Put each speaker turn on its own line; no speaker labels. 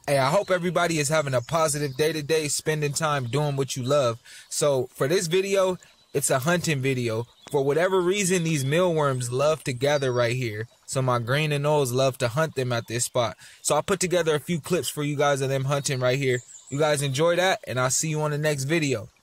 Hey, I hope everybody is having a positive day today, spending time doing what you love. So for this video, it's a hunting video. For whatever reason, these mealworms love to gather right here. So my green anoles love to hunt them at this spot. So I put together a few clips for you guys of them hunting right here. You guys enjoy that, and I'll see you on the next video.